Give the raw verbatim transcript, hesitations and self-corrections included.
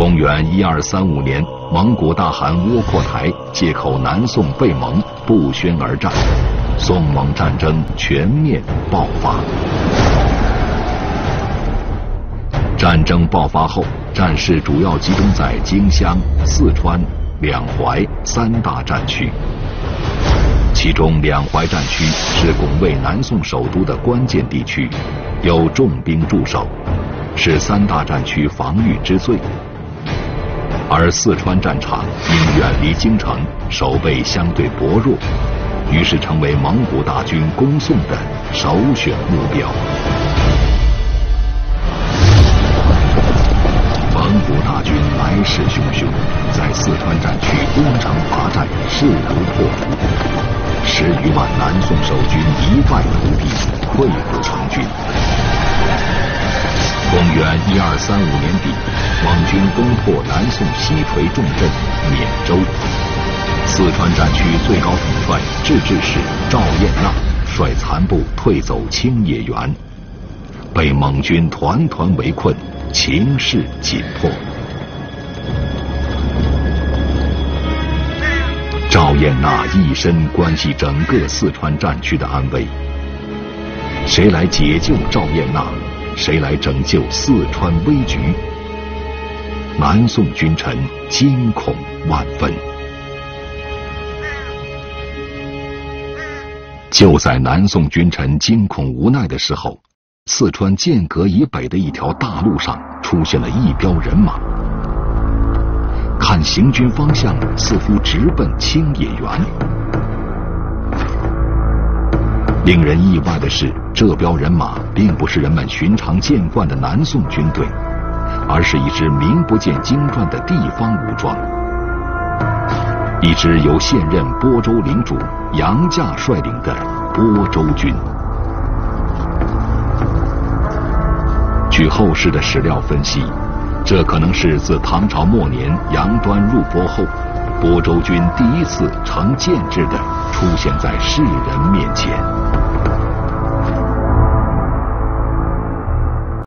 公元一二三五年，蒙古大汗窝阔台借口南宋被蒙，不宣而战，宋蒙战争全面爆发。战争爆发后，战事主要集中在荆襄、四川、两淮三大战区。其中两淮战区是拱卫南宋首都的关键地区，有重兵驻守，是三大战区防御之最。而四川战场因远离京城，守备相对薄弱，于是成为蒙古大军攻宋的首选目标。蒙古大军来势汹汹，在四川战区攻城拔寨，势如破竹，十余万南宋守军一败涂地，溃不成军。公元一二三五年底，蒙军攻破南宋西陲重镇缅州，四川战区最高统帅制置使赵彦纳率残部退走清野园，被蒙军团团围困，情势紧迫。赵彦纳一身关系整个四川战区的安危，谁来解救赵彦纳？谁来拯救四川危局？南宋君臣惊恐万分。就在南宋君臣惊恐无奈的时候，四川剑阁以北的一条大路上出现了一彪人马，看行军方向似乎直奔清野园。令人意外的是，这彪人马并不是人们寻常见惯的南宋军队，而是一支名不见经传的地方武装，一支由现任播州领主杨驾率领的播州军。据后世的史料分析，这可能是自唐朝末年杨端入播后，播州军第一次成建制的出现在世人面前。